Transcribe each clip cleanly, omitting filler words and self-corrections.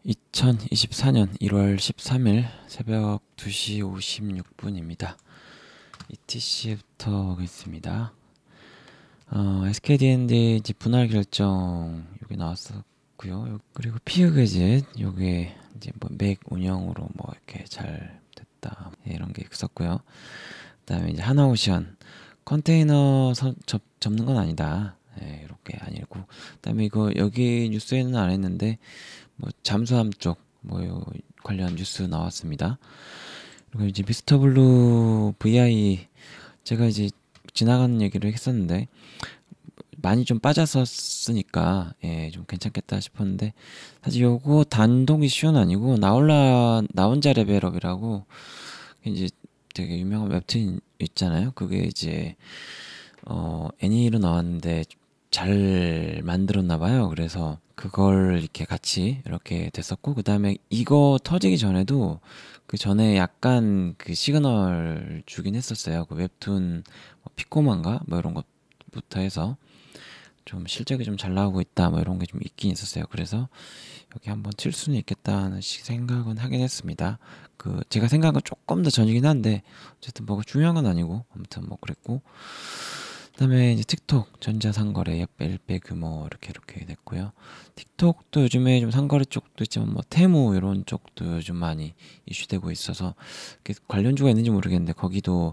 2024년 1월 13일 새벽 2시 56분입니다. ETC부터 하겠습니다. SKD&D 이제 분할 결정 여기 나왔었고요. 그리고 피그젯 요게 이제 뭐 맥 운영으로 뭐 이렇게 잘 됐다 이런 게 있었고요. 그다음에 이제 하나오션 컨테이너 접는 건 아니다. 이렇게 아니고, 그다음에 이거 여기 뉴스에는 안 했는데 뭐 잠수함 쪽 뭐 관련 뉴스 나왔습니다. 그리고 이제 미스터 블루 VI 제가 이제 지나가는 얘기를 했었는데 많이 좀 빠졌었으니까 좀 괜찮겠다 싶었는데, 사실 요거 단독 이슈는 아니고 나 혼자 레벨업이라고 이제 되게 유명한 웹툰 있잖아요. 그게 이제 애니로 나왔는데 잘 만들었나 봐요. 그래서 그걸 이렇게 같이 이렇게 됐었고, 그 다음에 이거 터지기 전에도 그 전에 약간 그 시그널 주긴 했었어요. 그 웹툰 피코만가 뭐 이런 것부터 해서 좀 실적이 좀 잘 나오고 있다 뭐 이런 게 좀 있긴 있었어요. 그래서 여기 한번 칠 수는 있겠다 하는 생각은 하긴 했습니다. 그 제가 생각은 조금 더 전이긴 한데 어쨌든 뭐 중요한 건 아니고 아무튼 뭐 그랬고, 그다음에 이제 틱톡 전자상거래 1배 규모 이렇게 됐고요. 틱톡도 요즘에 좀 상거래 쪽도 있지만 뭐 테무 이런 쪽도 요즘 많이 이슈되고 있어서 관련주가 있는지 모르겠는데 거기도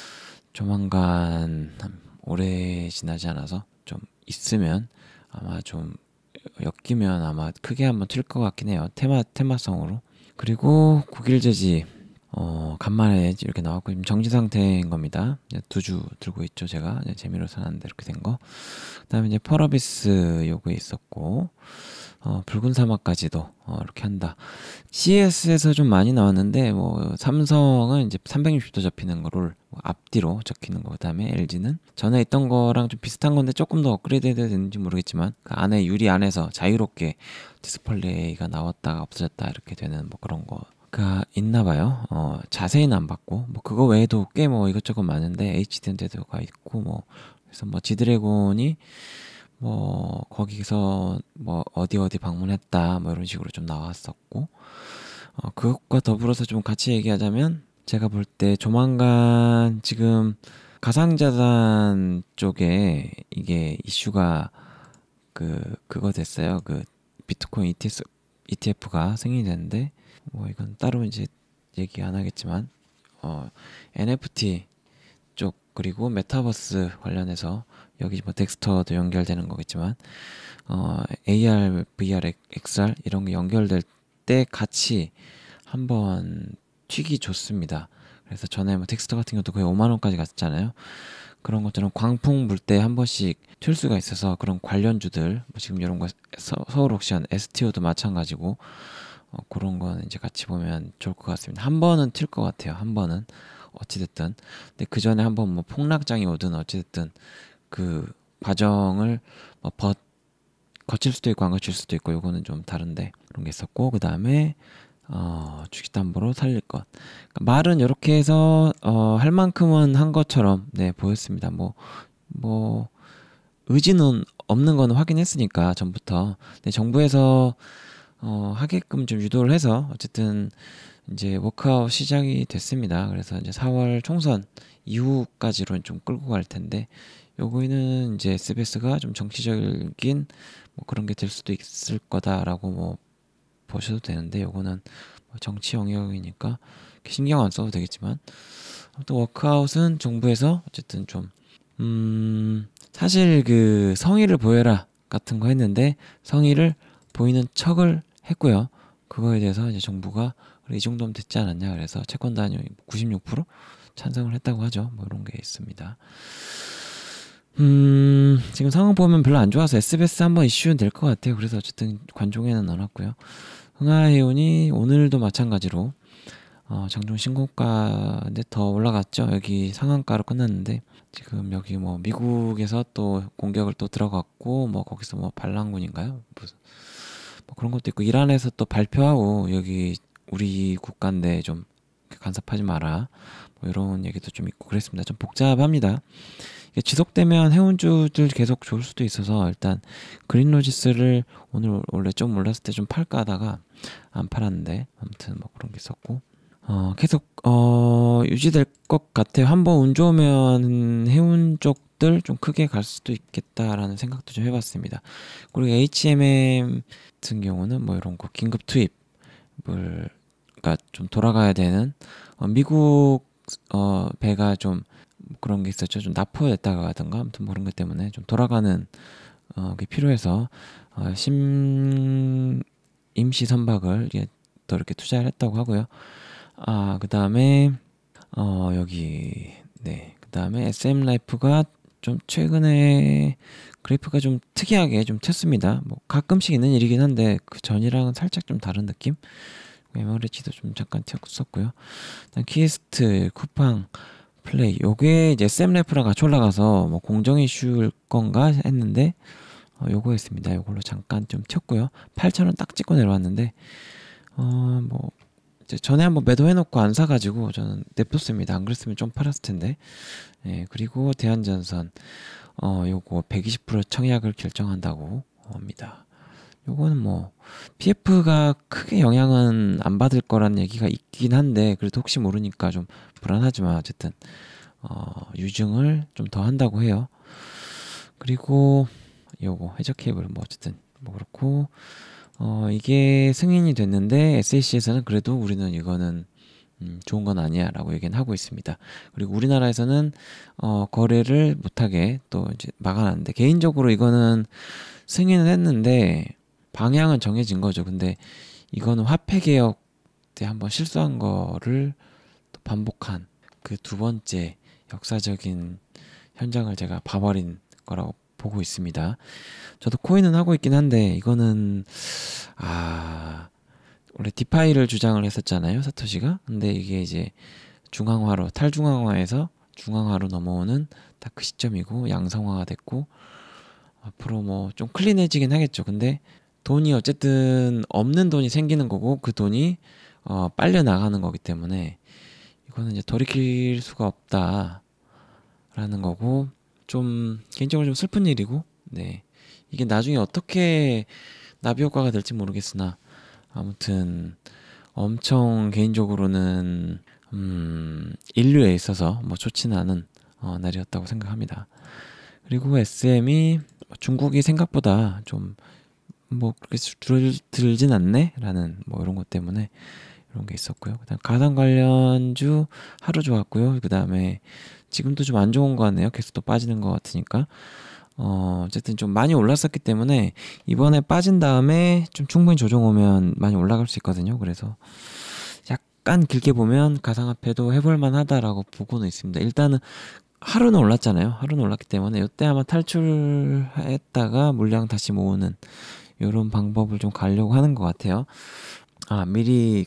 조만간 오래 지나지 않아서 좀 있으면 아마 좀 엮이면 아마 크게 한번 튈 것 같긴 해요. 테마성으로. 그리고 국일제지 간만에 이렇게 나왔고 지금 정지 상태인 겁니다. 2주 들고 있죠. 제가 재미로 사놨는데 이렇게 된 거. 그다음에 이제 펄어비스 요거 있었고, 붉은 사막까지도 이렇게 한다. CES에서 좀 많이 나왔는데 뭐 삼성은 이제 360도 접히는 거를 앞뒤로 적히는 거, 그다음에 LG는 전에 있던 거랑 좀 비슷한 건데 조금 더 업그레이드 되는지 모르겠지만 그 안에 유리 안에서 자유롭게 디스플레이가 나왔다가 없어졌다 이렇게 되는 뭐 그런 거가 있나 봐요. 자세히는 안 봤고 뭐 그거 외에도 꽤 뭐 이것저것 많은데 HDD가 있고 뭐 그래서 뭐 지드래곤이 뭐 거기서 뭐 어디 방문했다 뭐 이런 식으로 좀 나왔었고, 그것과 더불어서 좀 같이 얘기하자면 제가 볼 때 조만간 지금 가상자산 쪽에 이게 이슈가 그거 됐어요. 그 비트코인 ETF가 승인이 됐는데 뭐 이건 따로 이제 얘기 안 하겠지만 NFT 쪽 그리고 메타버스 관련해서 여기 뭐 덱스터도 연결되는 거겠지만 AR, VR, XR 이런 게 연결될 때 같이 한번 튀기 좋습니다. 그래서 전에 뭐 덱스터 같은 것도 거의 5만 원까지 갔잖아요. 그런 것처럼 광풍 불 때 한 번씩 튈 수가 있어서 그런 관련주들 뭐 지금 이런 거 서울 옥션, STO도 마찬가지고 그런 거는 이제 같이 보면 좋을 것 같습니다. 한 번은 튈 것 같아요. 한 번은 어찌됐든. 근데 그 전에 한번 뭐 폭락장이 오든 어찌됐든 그 과정을 뭐 거칠 수도 있고 안 거칠 수도 있고 요거는 좀 다른데 그런 게 있었고, 그 다음에 주식담보로 살릴 것. 그러니까 말은 이렇게 해서 할 만큼은 한 것처럼 보였습니다. 뭐 의지는 없는 거는 확인했으니까 전부터. 근데 정부에서 하게끔 좀 유도를 해서 어쨌든 이제 워크아웃 시작이 됐습니다. 그래서 이제 4월 총선 이후까지로 좀 끌고 갈 텐데 요거는 이제 SBS가 좀 정치적인 뭐 그런 게 될 수도 있을 거다라고 뭐 보셔도 되는데, 요거는 뭐 정치 영역이니까 신경 안 써도 되겠지만 아무튼 워크아웃은 정부에서 어쨌든 좀 사실 그 성의를 보여라 같은 거 했는데 성의를 보이는 척을 했고요. 그거에 대해서 이제 정부가 그래, 이 정도면 됐지 않았냐, 그래서 채권 단위 96% 찬성을 했다고 하죠. 뭐 이런 게 있습니다. 지금 상황 보면 별로 안 좋아서 SBS 한번 이슈는 될 것 같아요. 그래서 어쨌든 관종에는 넣어놨고요. 흥하해운이 오늘도 마찬가지로 장중 신고가인데 더 올라갔죠. 여기 상한가로 끝났는데 지금 여기 뭐 미국에서 또 공격을 또 들어갔고 뭐 거기서 뭐 반란군인가요? 무슨 뭐 그런 것도 있고 이란에서 또 발표하고 여기 우리 국가인데 좀 간섭하지 마라 뭐 이런 얘기도 좀 있고 그랬습니다. 좀 복잡합니다. 이게 지속되면 해운주들 계속 좋을 수도 있어서 일단 그린로지스를 오늘 원래 좀 올랐을 때 좀 팔까 하다가 안 팔았는데 아무튼 뭐 그런 게 있었고 계속 유지될 것 같아요. 한번 운 좋으면 해운 쪽들 좀 크게 갈 수도 있겠다라는 생각도 좀 해봤습니다. 그리고 HMM 같은 경우는 뭐 이런 거 긴급 투입을 그러니까 좀 돌아가야 되는 미국 배가 좀 그런 게 있었죠. 좀 납포됐다가 가든가 아무튼 뭐 그런 것 때문에 좀 돌아가는 게 필요해서 임시 선박을 또 이렇게 투자를 했다고 하고요. 그 다음에 여기 그 다음에 SM 라이프가 좀 최근에 그래프가 좀 특이하게 좀 튀었습니다. 뭐 가끔씩 있는 일이긴 한데 그 전이랑은 살짝 좀 다른 느낌. 에머리지도 좀 잠깐 튀었었고요. 키스트, 쿠팡, 플레이 요게 이제 SM래프랑 같이 올라가서 뭐 공정 이슈일 건가 했는데 요거였습니다. 요걸로 잠깐 좀 튀었고요. 8,000원 딱 찍고 내려왔는데 뭐 이제 전에 한번 매도해놓고 안 사가지고 저는 냅뒀습니다. 안 그랬으면 좀 팔았을 텐데. 예, 그리고 대한전선 요거 120% 청약을 결정한다고 합니다. 요거는 뭐 PF가 크게 영향은 안 받을 거라는 얘기가 있긴 한데 그래도 혹시 모르니까 좀 불안하지만 어쨌든 유증을 좀 더 한다고 해요. 그리고 요거 해저 케이블 뭐 어쨌든 뭐 그렇고 이게 승인이 됐는데 SAC에서는 그래도 우리는 이거는 좋은 건 아니야 라고 얘기는 하고 있습니다. 그리고 우리나라에서는 거래를 못하게 또 이제 막아놨는데 개인적으로 이거는 승인을 했는데 방향은 정해진 거죠. 근데 이거는 화폐 개혁 때 한번 실수한 거를 또 반복한 그 두 번째 역사적인 현장을 제가 봐버린 거라고 보고 있습니다. 저도 코인은 하고 있긴 한데 이거는 원래 디파이를 주장을 했었잖아요, 사토시가. 근데 이게 이제 중앙화로 탈중앙화에서 중앙화로 넘어오는 딱 그 시점이고 양성화가 됐고 앞으로 뭐 좀 클린해지긴 하겠죠. 근데 돈이 어쨌든 없는 돈이 생기는 거고 그 돈이 빨려 나가는 거기 때문에 이거는 이제 돌이킬 수가 없다라는 거고 좀 개인적으로 좀 슬픈 일이고 이게 나중에 어떻게 나비 효과가 될지 모르겠으나 아무튼 엄청 개인적으로는 인류에 있어서 뭐 좋지는 않은 날이었다고 생각합니다. 그리고 SM이 중국이 생각보다 좀 뭐 그렇게 줄어들진 않네 라는 뭐 이런 것 때문에 이런 게 있었고요. 그다음 가상 관련주 하루 좋았고요. 그다음에 지금도 좀 안 좋은 거 같네요. 계속 또 빠지는 것 같으니까 어쨌든 좀 많이 올랐었기 때문에 이번에 빠진 다음에 좀 충분히 조정 오면 많이 올라갈 수 있거든요. 그래서 약간 길게 보면 가상화폐도 해볼만 하다라고 보고는 있습니다. 일단은 하루는 올랐잖아요. 하루는 올랐기 때문에 이때 아마 탈출했다가 물량 다시 모으는 이런 방법을 좀 가려고 하는 것 같아요. 미리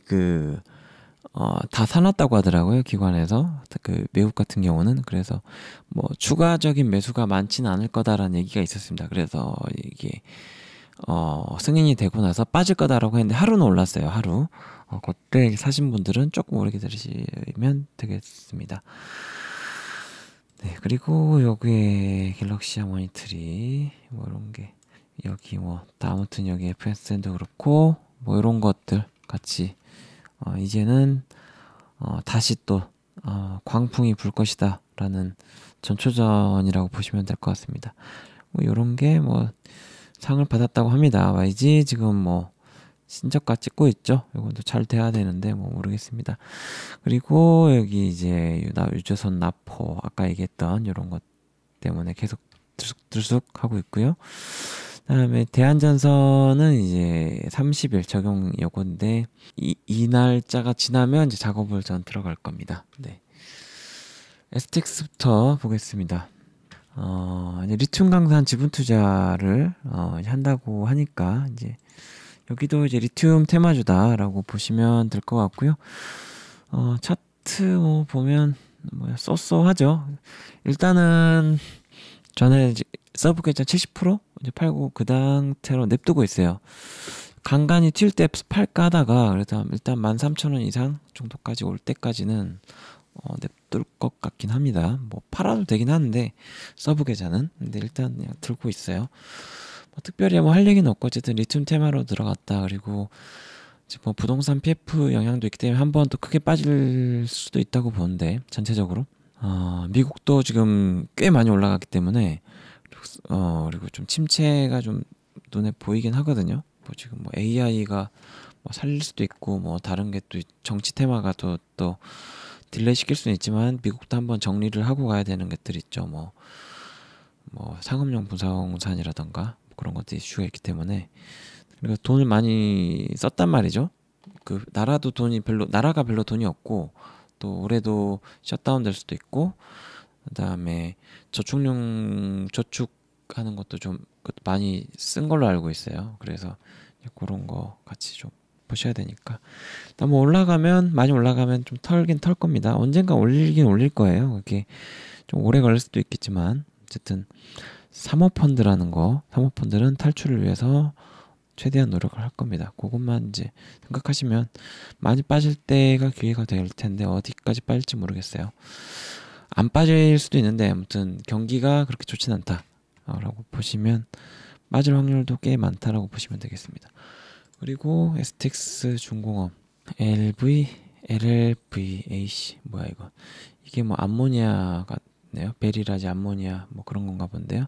다 사놨다고 하더라고요. 기관에서 그 매국 같은 경우는. 그래서 뭐 추가적인 매수가 많지는 않을 거다라는 얘기가 있었습니다. 그래서 이게 승인이 되고 나서 빠질 거다라고 했는데 하루는 올랐어요. 하루. 그때 사신 분들은 조금 오래 기다리시면 되겠습니다. 네, 그리고 여기에 갤럭시 하모니트리 뭐 이런 게 여기 뭐 아무튼 여기 FSN도 그렇고 뭐 이런 것들 같이 이제는 다시 또 광풍이 불 것이다 라는 전초전이라고 보시면 될 것 같습니다. 뭐 이런 게 뭐 상을 받았다고 합니다. YG 지금 뭐 신저가 찍고 있죠. 이것도 잘 돼야 되는데 뭐 모르겠습니다. 그리고 여기 이제 유조선 나포 아까 얘기했던 이런 것 때문에 계속 들쑥들쑥 하고 있고요. 그다음에 대한전선은 이제 30일 적용 여건데 이 날짜가 지나면 이제 작업을 전 들어갈 겁니다. 네. STX부터 보겠습니다. 이제 리튬 강산 지분 투자를 한다고 하니까 이제 여기도 이제 리튬 테마주다라고 보시면 될 것 같고요. 차트 뭐 보면 뭐 쏘쏘하죠. 일단은 전에 이제 서브계좌 70% 이제 팔고 그 상태로 냅두고 있어요. 간간히 튈 때 팔까 하다가 그래서 일단 13,000원 이상 정도까지 올 때까지는 냅둘 것 같긴 합니다. 뭐 팔아도 되긴 하는데 서브 계좌는 근데 일단 그냥 들고 있어요. 뭐 특별히 뭐 할 얘기는 없고 어쨌든 리튬 테마로 들어갔다. 그리고 지금 뭐 부동산 PF 영향도 있기 때문에 한번 또 크게 빠질 수도 있다고 보는데 전체적으로 미국도 지금 꽤 많이 올라갔기 때문에 그리고 좀 침체가 좀 눈에 보이긴 하거든요. 뭐 지금 뭐 AI가 뭐 살릴 수도 있고 뭐 다른 게 또 정치 테마가 또 딜레이 시킬 수는 있지만 미국도 한번 정리를 하고 가야 되는 것들 있죠. 뭐 상업용 부동산이라던가 뭐 그런 것들 이슈가 있기 때문에 그러니까 돈을 많이 썼단 말이죠. 그 나라가 별로 돈이 없고 또 올해도 셧다운 될 수도 있고 그다음에 저축하는 것도 좀 많이 쓴 걸로 알고 있어요. 그래서 그런 거 같이 좀 보셔야 되니까. 일단 뭐 많이 올라가면 좀 털긴 털 겁니다. 언젠가 올리긴 올릴 거예요. 그게 좀 오래 걸릴 수도 있겠지만 어쨌든 사모펀드는 탈출을 위해서 최대한 노력을 할 겁니다. 그것만 이제 생각하시면 많이 빠질 때가 기회가 될 텐데 어디까지 빠질지 모르겠어요. 안 빠질 수도 있는데 아무튼 경기가 그렇게 좋진 않다라고 보시면 빠질 확률도 꽤 많다라고 보시면 되겠습니다. 그리고 STX 중공업 LLVAC 뭐야 이게 뭐 암모니아 같네요. 베리라지 암모니아 뭐 그런 건가 본데요.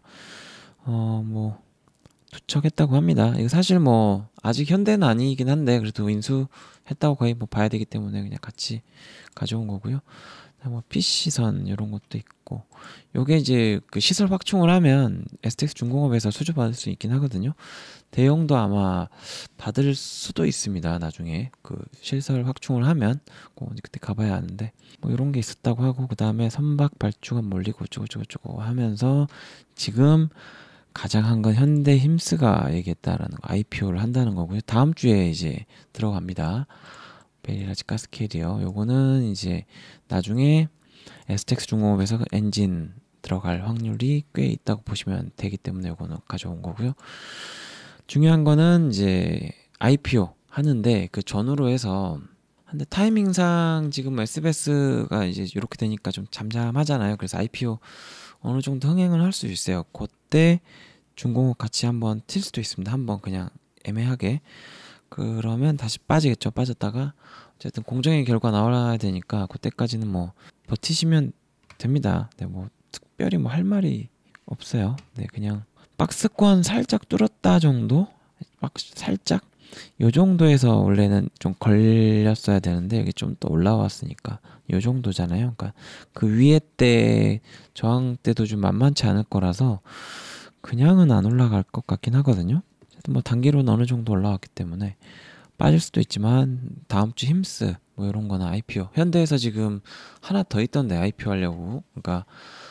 뭐 투척했다고 합니다. 이거 사실 뭐 아직 현대는 아니긴 한데 그래도 인수했다고 거의 뭐 봐야 되기 때문에 그냥 같이 가져온 거고요. 뭐 PC선 이런 것도 있고 요게 이제 그 시설 확충을 하면 STX 중공업에서 수주 받을 수 있긴 하거든요. 대형도 아마 받을 수도 있습니다. 나중에 그 시설 확충을 하면 그때 가봐야 하는데 뭐 이런 게 있었다고 하고 그 다음에 선박 발주가 몰리고 어쩌고 하면서 지금 가장 한 건 현대 힘스가 얘기했다라는 거, IPO를 한다는 거고요. 다음 주에 이제 들어갑니다. 베리라지 가스캐리어. 요거는 이제 나중에 STX 중공업에서 엔진 들어갈 확률이 꽤 있다고 보시면 되기 때문에 요거는 가져온 거고요. 중요한 거는 이제 IPO 하는데 그 전후로 해서 근데 타이밍상 지금 SBS가 이제 이렇게 되니까 좀 잠잠하잖아요. 그래서 IPO 어느 정도 흥행을 할 수 있어요. 그때 중공업 같이 한번 튈 수도 있습니다. 한번 그냥 애매하게. 그러면 다시 빠지겠죠. 빠졌다가 어쨌든 공정의 결과 나와야 되니까 그때까지는 뭐 버티시면 됩니다. 네, 뭐 특별히 뭐 할 말이 없어요. 네, 그냥 박스권 살짝 뚫었다 정도? 살짝 요 정도에서 원래는 좀 걸렸어야 되는데 여기 좀 또 올라왔으니까 요 정도잖아요. 그러니까 그 위에 때 저항 때도 좀 만만치 않을 거라서 그냥은 안 올라갈 것 같긴 하거든요. 뭐 단기로는 어느 정도 올라왔기 때문에 빠질 수도 있지만 다음 주 힘스 뭐 이런 거나 IPO 현대에서 지금 하나 더 있던데 IPO 하려고 그러니까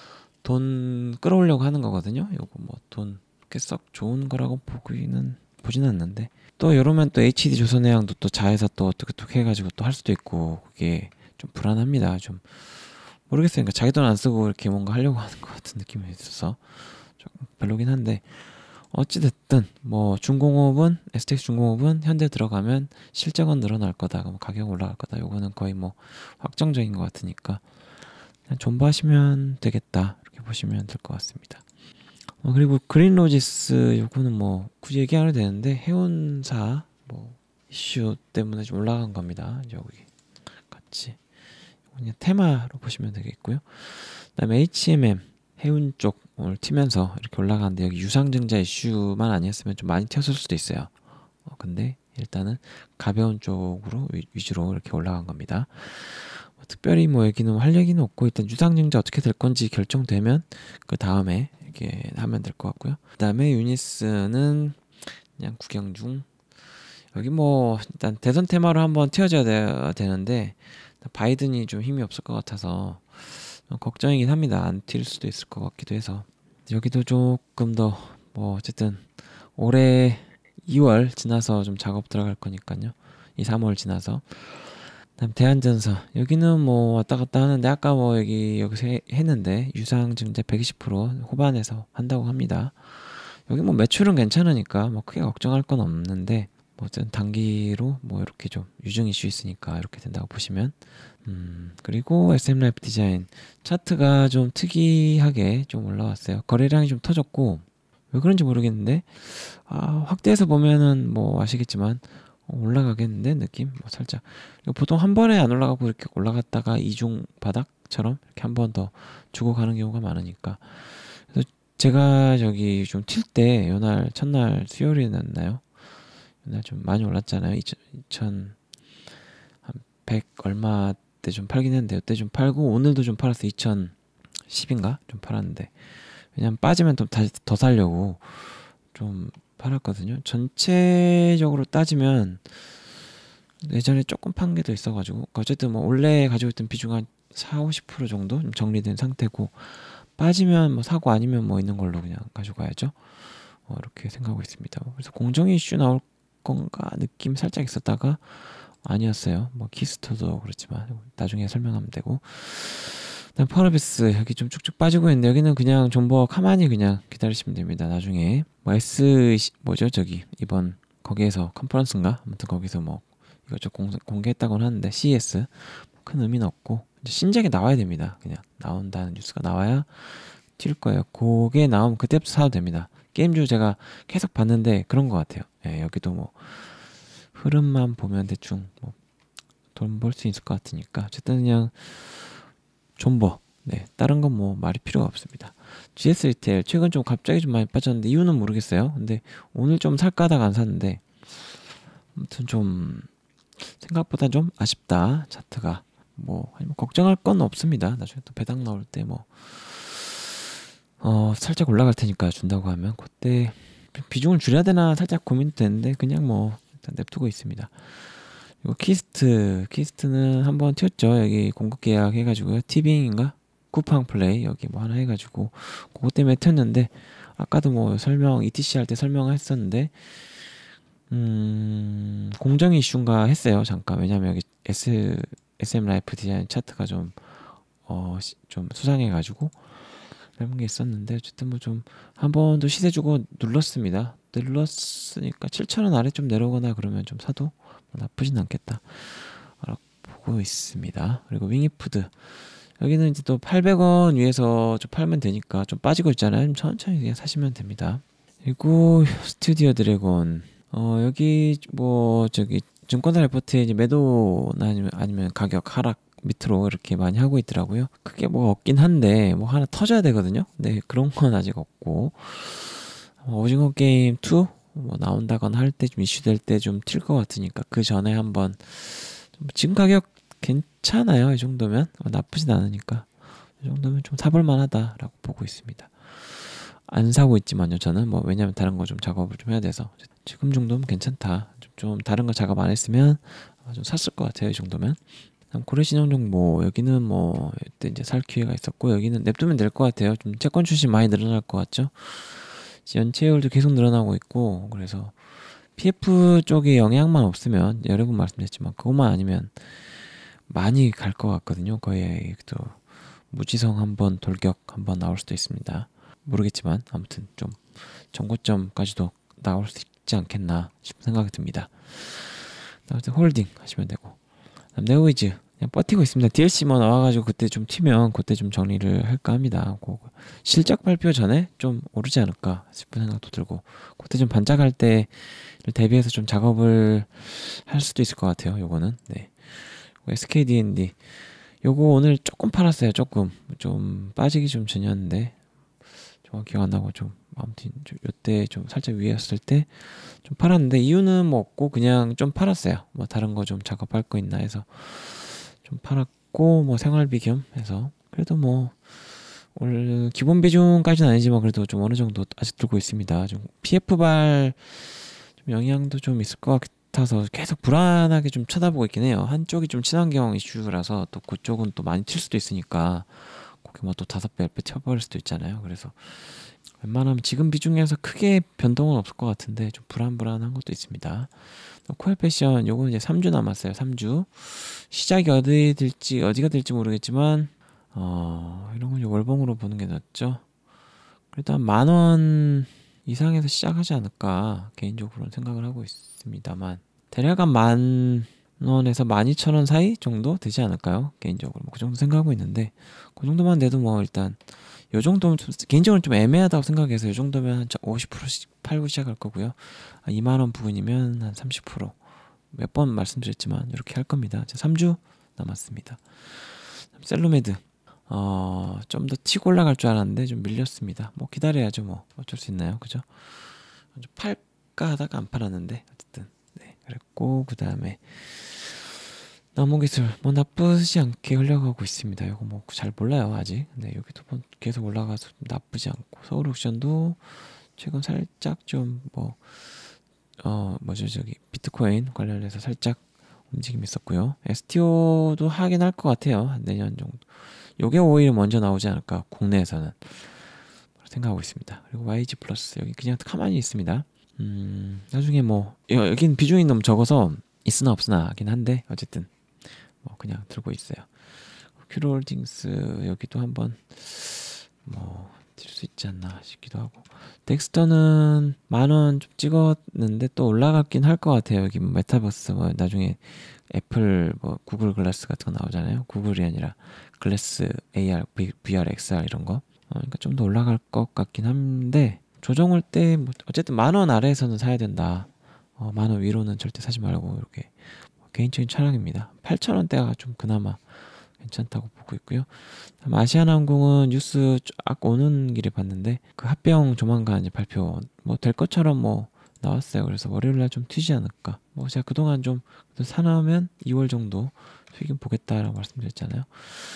돈 끌어오려고 하는 거거든요. 요거 뭐 돈 꽤 썩 좋은 거라고 보진 않는데 또 이러면 또 HD 조선해양도 또 자회사 또 어떻게 해가지고 또 할 수도 있고 그게 좀 불안합니다. 좀 모르겠어요. 그러니까 자기 돈 안 쓰고 이렇게 뭔가 하려고 하는 것 같은 느낌이 있어서 좀 별로긴 한데 어찌됐든 뭐 STX 중공업은 현대 들어가면 실적은 늘어날 거다. 그럼 가격 올라갈 거다. 요거는 거의 뭐 확정적인 것 같으니까 그냥 존버하시면 되겠다. 이렇게 보시면 될 것 같습니다. 그리고 그린로지스 요거는 뭐 굳이 얘기 안 해도 되는데 해운사 뭐 이슈 때문에 좀 올라간 겁니다. 여기 같이 그냥 테마로 보시면 되겠고요. 그다음에 HMM 해운 쪽 오늘 튀면서 이렇게 올라가는데 여기 유상증자 이슈만 아니었으면 좀 많이 튀었을 수도 있어요. 근데 일단은 가벼운 쪽으로 위주로 이렇게 올라간 겁니다. 특별히 뭐 여기는 할 얘기는 없고 일단 유상증자 어떻게 될 건지 결정되면 그 다음에 이렇게 하면 될 것 같고요. 그 다음에 유니스는 그냥 구경 중. 여기 뭐 일단 대선 테마로 한번 튀어져야 되는데 바이든이 좀 힘이 없을 것 같아서 걱정이긴 합니다. 안 튈 수도 있을 것 같기도 해서 여기도 조금 더 뭐 어쨌든 올해 2월 지나서 좀 작업 들어갈 거니까요. 2, 3월 지나서 그다음 대한전사 여기는 뭐 왔다 갔다 하는데 아까 뭐 여기서 했는데 유상증자 120% 후반에서 한다고 합니다. 여기 뭐 매출은 괜찮으니까 뭐 크게 걱정할 건 없는데 뭐 어쨌든 단기로 뭐 이렇게 좀 유증 이슈 있으니까 이렇게 된다고 보시면. 그리고 SM 라이프 디자인 차트가 좀 특이하게 좀 올라왔어요. 거래량이 좀 터졌고 왜 그런지 모르겠는데 확대해서 보면은 뭐 아시겠지만 올라가겠는데 느낌 뭐 살짝. 보통 한 번에 안 올라가고 이렇게 올라갔다가 이중 바닥처럼 이렇게 한 번 더 주고 가는 경우가 많으니까. 그래서 제가 저기 좀 튈 때 요날 첫날 수요일이었나요? 요날 좀 많이 올랐잖아요. 2100 얼마 때 좀 팔긴 했는데 이때 좀 팔고 오늘도 좀 팔았어요. 2010인가 좀 팔았는데 왜냐면 빠지면 또 다시 더 살려고 좀 팔았거든요. 전체적으로 따지면 예전에 조금 판 게 더 있어가지고 어쨌든 뭐 원래 가지고 있던 비중 한 40~50% 정도 좀 정리된 상태고 빠지면 뭐 사고 아니면 뭐 있는 걸로 그냥 가져가야죠. 이렇게 생각하고 있습니다. 그래서 공정 이슈 나올 건가 느낌 살짝 있었다가 아니었어요. 뭐 키스토도 그렇지만 나중에 설명하면 되고. 그다음 파라비스 여기 좀 쭉쭉 빠지고 있는데 여기는 그냥 존버 가만히 그냥 기다리시면 됩니다. 나중에 뭐 뭐죠 저기 이번 거기에서 컨퍼런스인가 아무튼 거기서 뭐 이것저것 공개했다고는 하는데 CS 큰 의미는 없고 이제 신작이 나와야 됩니다. 그냥 나온다는 뉴스가 나와야 튈 거예요. 그게 나오면 그때부터 사도 됩니다. 게임주 제가 계속 봤는데 그런 것 같아요. 예, 여기도 뭐 흐름만 보면 대충 뭐 돈 벌 수 있을 것 같으니까 어쨌든 그냥 존버. 네, 다른 건 뭐 말이 필요가 없습니다. GS 리테일 최근 좀 갑자기 좀 많이 빠졌는데 이유는 모르겠어요. 근데 오늘 좀 살까 하다가 안 샀는데 아무튼 좀 생각보다 좀 아쉽다 차트가. 뭐 걱정할 건 없습니다. 나중에 또 배당 나올 때 뭐 살짝 올라갈 테니까 준다고 하면 그때 비중을 줄여야 되나 살짝 고민도 되는데 그냥 뭐 일단 냅두고 있습니다. 그리고 키스트는 한번 튀었죠. 여기 공급 계약 해가지고요. 티빙인가 쿠팡 플레이 여기 뭐 하나 해가지고 그거 때문에 튀었는데 아까도 뭐 ETC 할 때 설명했었는데 공정 이슈인가 했어요. 잠깐. 왜냐면 여기 SM 라이프 디자인 차트가 좀 수상해가지고 그런 게 있었는데 어쨌든 뭐 좀 한 번 더 시세 주고 눌렀습니다. 눌렀으니까 7,000원 아래 좀 내려오거나 그러면 좀 사도 뭐 나쁘진 않겠다 보고 있습니다. 그리고 윙이푸드 여기는 이제 또 800원 위에서 좀 팔면 되니까 좀 빠지고 있잖아요. 좀 천천히 그냥 사시면 됩니다. 그리고 스튜디오 드래곤 여기 뭐 저기 증권사 레포트에 이제 매도나 아니면 가격 하락 밑으로 이렇게 많이 하고 있더라고요. 그게 뭐 없긴 한데 뭐 하나 터져야 되거든요. 네, 그런 건 아직 없고 오징어 게임 2 뭐 나온다거나 할 때 좀 이슈될 때 좀 튈 것 같으니까 그 전에 한번 지금 가격 괜찮아요. 이 정도면 나쁘진 않으니까 이 정도면 좀 사볼 만하다라고 보고 있습니다. 안 사고 있지만요. 저는 뭐 왜냐면 다른 거 좀 작업을 좀 해야 돼서 지금 정도면 괜찮다. 좀 다른 거 작업 안 했으면 좀 샀을 것 같아요. 이 정도면. 고래신용정보 여기는 뭐 이때 이제 살 기회가 있었고 여기는 냅두면 될 것 같아요. 좀 채권 출시 많이 늘어날 것 같죠. 연체율도 계속 늘어나고 있고 그래서 PF 쪽에 영향만 없으면 여러 번 말씀드렸지만 그것만 아니면 많이 갈 것 같거든요. 거의 또 무지성 한번 돌격 한번 나올 수도 있습니다. 모르겠지만 아무튼 좀 정고점까지도 나올 수 있지 않겠나 싶은 생각이 듭니다. 아무튼 홀딩 하시면 되고 네오이즈 그냥 버티고 있습니다. DLC 뭐 나와가지고 그때 좀 튀면 그때 좀 정리를 할까 합니다. 실적 발표 전에 좀 오르지 않을까 싶은 생각도 들고 그때 좀 반짝할 때 대비해서 좀 작업을 할 수도 있을 것 같아요. 요거는 네. SKD&D 요거 오늘 조금 팔았어요. 조금 좀 빠지기 좀 전이었는데 정확히 기억 안 나고 좀 아무튼 요때 좀 살짝 위였을 때 좀 팔았는데 이유는 뭐 없고 그냥 좀 팔았어요. 뭐 다른 거 좀 작업할 거 있나 해서 좀 팔았고 뭐 생활비 겸 해서 그래도 뭐 오늘 기본 비중까지는 아니지만 그래도 좀 어느 정도 아직 들고 있습니다. 좀 PF발 좀 영향도 좀 있을 것 같아서 계속 불안하게 좀 쳐다보고 있긴 해요. 한쪽이 좀 친환경 이슈라서 또 그쪽은 또 많이 튈 수도 있으니까 거기 뭐 또 5배, 10배 쳐버릴 수도 있잖아요. 그래서 웬만하면 지금 비중에서 크게 변동은 없을 것 같은데 좀 불안한 것도 있습니다. 코엘 패션 요거는 이제 3주 남았어요. 3주 시작이 어디가 될지 모르겠지만 이런 건 월봉으로 보는 게 낫죠. 그래도 한 10,000원 이상에서 시작하지 않을까 개인적으로는 생각을 하고 있습니다만, 대략 한 10,000원에서 12,000원 사이 정도 되지 않을까요? 개인적으로 그 정도 생각하고 있는데, 그 정도만 돼도 뭐 일단 요 정도면 개인적으로 좀 애매하다고 생각해서 요 정도면 한 50%씩 팔고 시작할 거고요. 2만 원 부근이면 한 30%, 몇 번 말씀드렸지만 이렇게 할 겁니다. 3주 남았습니다. 셀로메드 좀 더 치고 올라갈 줄 알았는데 좀 밀렸습니다. 뭐 기다려야죠. 뭐 어쩔 수 있나요, 그죠? 팔까 하다가 안 팔았는데 어쨌든 네, 그랬고, 그 다음에 나무기술 뭐 나쁘지 않게 흘러가고 있습니다. 이거 뭐 잘 몰라요 아직. 네, 여기도 뭐 계속 올라가서 나쁘지 않고, 서울옥션도 최근 살짝 좀 뭐죠, 저기 비트코인 관련해서 살짝 움직임이 있었고요. STO도 하긴 할 것 같아요. 내년 정도. 요게 오히려 먼저 나오지 않을까, 국내에서는 생각하고 있습니다. 그리고 YG 플러스 여기 그냥 가만히 있습니다. 나중에 뭐 여긴 비중이 너무 적어서 있으나 없으나 하긴 한데, 어쨌든 뭐 그냥 들고 있어요. 큐로홀딩스 여기도 한번 뭐 들 수 있지 않나 싶기도 하고, 덱스터는 10,000원 좀 찍었는데 또 올라갔긴 할 것 같아요. 여기 메타버스 뭐 나중에 애플 뭐 구글 글라스 같은 거 나오잖아요. 구글이 아니라 글래스 AR, VR, XR 이런 거. 그러니까 좀 더 올라갈 것 같긴 한데, 조정을 때 뭐 어쨌든 10,000원 아래에서는 사야 된다. 10,000원 위로는 절대 사지 말고, 이렇게 개인적인 차량입니다. 8,000원대가 좀 그나마 괜찮다고 보고 있고요. 아시아나항공은 뉴스 쫙 오는 길에 봤는데, 그 합병 조만간 이제 발표 뭐 될 것처럼 뭐 나왔어요. 그래서 월요일날 좀 튀지 않을까. 뭐 제가 그동안 좀 사놓으면 2월 정도 수익은 보겠다라고 말씀드렸잖아요.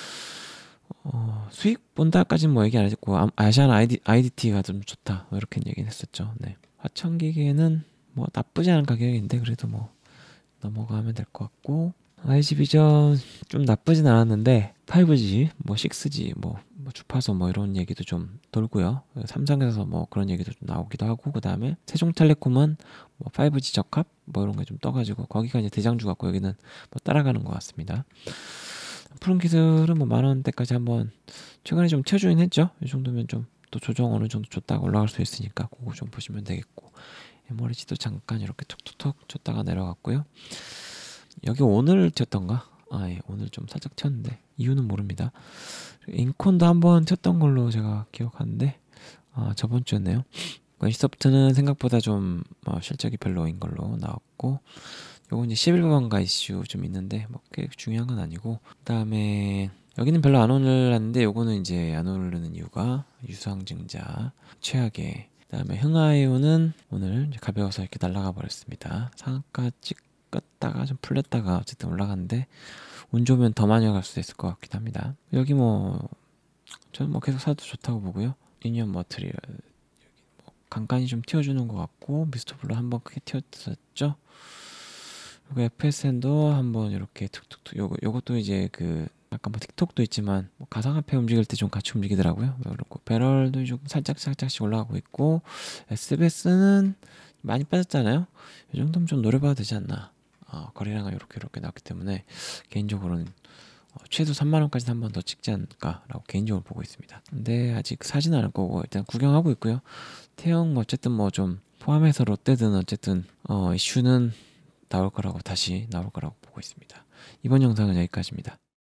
수익 본다까지는 뭐 얘기 안 했고, 아시아나 IDT가 좀 좋다 뭐 이렇게 얘기는 했었죠. 네. 화천기계는 뭐 나쁘지 않은 가격인데 그래도 뭐 넘어가면 될 것 같고, IG비전 좀 나쁘진 않았는데 5G, 뭐 6G, 뭐 주파수 뭐 이런 얘기도 좀 돌고요. 삼성에서 뭐 그런 얘기도 좀 나오기도 하고, 그 다음에 세종텔레콤은 뭐 5G 적합 뭐 이런 게 좀 떠가지고 거기가 이제 대장주 같고, 여기는 뭐 따라가는 것 같습니다. 푸른기술은 뭐 10,000원대까지 한번 최근에 좀 튀어주긴 했죠. 이 정도면 좀 또 조정 어느 정도 줬다가 올라갈 수 있으니까 그거 좀 보시면 되겠고, 에머리지도 잠깐 이렇게 툭툭툭 줬다가 내려갔고요. 여기 오늘 튀었던가? 예, 오늘 좀 살짝 튀었는데 이유는 모릅니다. 인콘도 한번 튀었던 걸로 제가 기억하는데, 저번 주였네요. NC소프트는 생각보다 좀 실적이 별로인 걸로 나왔고, 요거 이제 11번가 이슈 좀 있는데 뭐 꽤 중요한 건 아니고, 그 다음에 여기는 별로 안 올랐는데 요거는 이제 안 오르는 이유가 유상증자 최악의, 그 다음에 흥하이오는 오늘 이제 가벼워서 이렇게 날아가 버렸습니다. 상한가 찍었다가 좀 풀렸다가 어쨌든 올라갔는데, 운 좋으면 더 많이 갈 수도 있을 것 같긴 합니다. 여기 뭐 저는 뭐 계속 사도 좋다고 보고요. 유니언 머트리얼 여기 뭐 간간히 좀 튀어주는 것 같고, 미스터블루 한번 크게 튀었었죠. 그리고 FSN도 한번 이렇게 툭툭툭, 요것도 이제 그 아까 뭐 틱톡도 있지만 뭐 가상화폐 움직일 때 좀 같이 움직이더라고요. 그렇고 배럴도 좀 살짝씩 올라가고 있고, SBS는 많이 빠졌잖아요. 이 정도면 좀 노려봐도 되지 않나. 거래량은 이렇게 나왔기 때문에 개인적으로는 최소 3만원까지 한 번 더 찍지 않을까라고 개인적으로 보고 있습니다. 근데 아직 사진 않을 거고 일단 구경하고 있고요. 태영 어쨌든 뭐 좀 포함해서 롯데든 어쨌든 이슈는 다시 나올 거라고 보고 있습니다. 이번 영상은 여기까지입니다.